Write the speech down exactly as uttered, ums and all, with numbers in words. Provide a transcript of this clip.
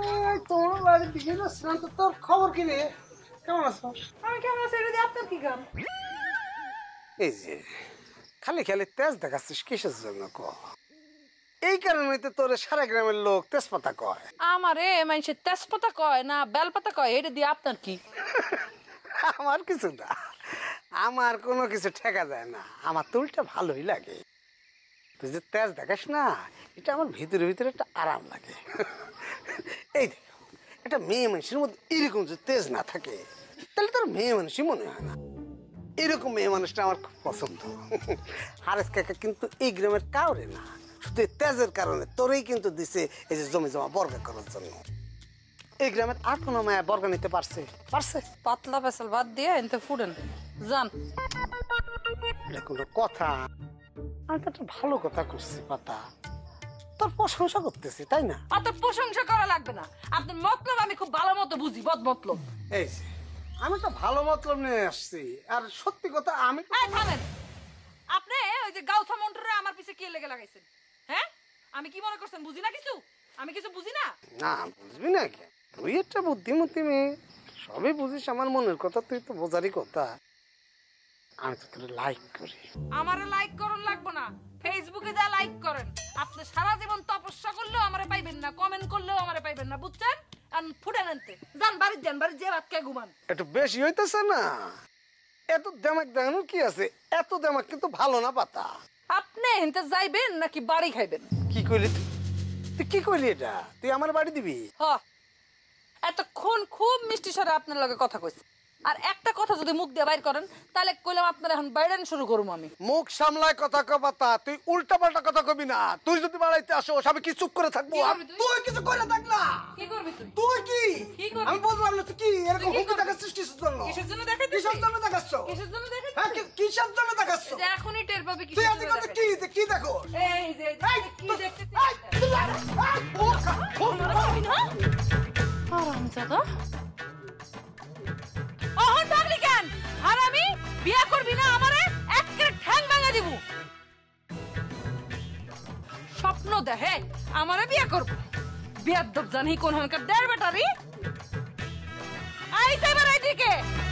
তোমার বাড়ির দিকে যাচ্ছিলাম তো, তোর খবর কি রে? কেমন আছো? আমি কেমন আছি এটা দিয়ে আপনার কি কাম? এই যে খালি খালি তেজ দেখাচ্ছিস কিসের জন্য ক? এই কারণে তো তোর সারা গ্রামের লোক তেজপাতা কয়। আমারে মানুষের তেজপাতা কয় না বেলপাতা কয়, এটা দিয়ে আপনার কি? আমার কিছু না, আমার কোনো কিছু ঠেকা যায় না, আমার তো উল্টা ভালোই লাগে। তুই যে তেজ দেখাস না, এটা আমার ভিতরে ভিতরে একটা আরাম লাগে। এই দেখ, একটা মেয়ে মানুষের মধ্যে এরকম যে তেজ না থাকে তাহলে তোর মেয়ে মানুষই মনে হয় না। এরকম মেয়ে মানুষটা আমার খুব পছন্দ। হারেস কাকা কিন্তু এই গ্রামের কাউরে না, শুধু তেজের কারণে তোরেই কিন্তু দিছে এই যে জমি জমা বর্গা করার জন্য। এই গ্রামের আর কোনো মায়া বর্গা নিতে পারছে পারছে পাতলা পেছাল বাদ দিয়ে এনতে ফুডেন যান। এটা কোনো কথা? আমি তো একটা ভালো কথা করছি পাতা, তোর প্রশংসা করতেছি তাই না? অত প্রশংসা করা লাগবে না, আপনার মতলব আমি খুব ভালো মতো বুঝি। বদ মতলব এই যে আমি তো ভালো মতলব নিয়ে আসছি, আর সত্যি কথা আমি এই থামেন। আপনি ওই যে গাউথা মন্টরে আমার পিছে কি লেগে লাগাইছেন? হ্যাঁ, আমি কি মনে করছেন বুঝি না কিছু? আমি কিছু বুঝি না? না বুঝবি না কি, তুই একটা বুদ্ধিমতী মেয়ে, সবই বুঝিস আমার মনের কথা, তুই তো বোঝারই কথা। আমি তো তোর লাইক করি। আমারে লাইক করুন লাগবে না, ফেসবুকে যা লাইক করেন। আপনি সারা জীবন তপস্যা করলেও আমারে পাইবেন না, কমেন্ট করলেও আমারে পাইবেন না, বুঝছেন? আর ফুটেন আনতে যান, বাড়ি যান, বাড়ি যে ভাত খেয়ে ঘুমান। একটু বেশি হইতেছে না? এত দেমাক দেখানোর কি আছে? এত দেমাক কিন্তু ভালো না পাতা। আপনি এনতে যাইবেন নাকি বাড়ি খাইবেন? কি কইলি তুই? তুই কি কইলি এটা? তুই আমার বাড়ি দিবি? হ, এতক্ষণ খুব মিষ্টি স্বরে আপনার লগে কথা কইছি, আর একটা কথা যদি মুখ দিয়ে বাইর করেন তাহলে কইলাম আপনার এখন বাইরেন শুরু করবো আমি। মুখ সামলায় কথা কও পাতা, তুই উল্টা পাল্টা কথা কবি না। তুই যদি বাড়াইতে আসো আমি কি চুপ করে থাকবো? তুই কিছু করে থাক না। কি করবি তুই? তুই কি? কি করবি? আমি বুঝলাম না তুই কি এরকম হুমকি দেখাচ্ছিস কিসের জন্য? কিসের জন্য দেখাইতেছিস? কিসের জন্য দেখাচ্ছ? কিসের জন্য দেখাইতেছিস? হ্যাঁ, কি- কিসের জন্য দেখাচ্ছ? যে এখনই টের পাবে তুই কিসের এত জন্য কথা কি দেখাইতেছিস। কি দেখো? এই যে এই, কি তুই- দেখতেছিস? এই, তুই লাগা, এই, ও, ও, আমারে খাবি না? হারামজাদা। অহন ভাবলি কেন? হারামি, বিয়া করবি না আমারে একের ঠ্যাং ভাঙা দিব। স্বপ্ন দেখে আমারে বিয়া করব। বিয়ার দব জানি কোন হনকার দেড় বেটারি। আইছে এবার এইদিকে।